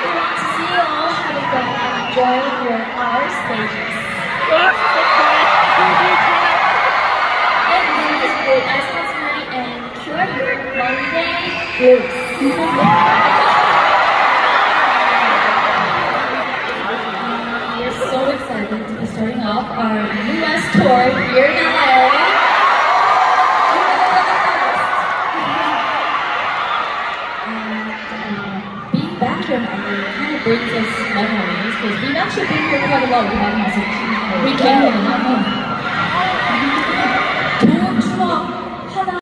want to see you all having fun and enjoying our stages. And this is as possibility and cure your Monday blues. We're so excited to be starting off our US tour here in LA. Being back here in LA kind of brings us memories because we've actually been here quite a lot. We came here not home.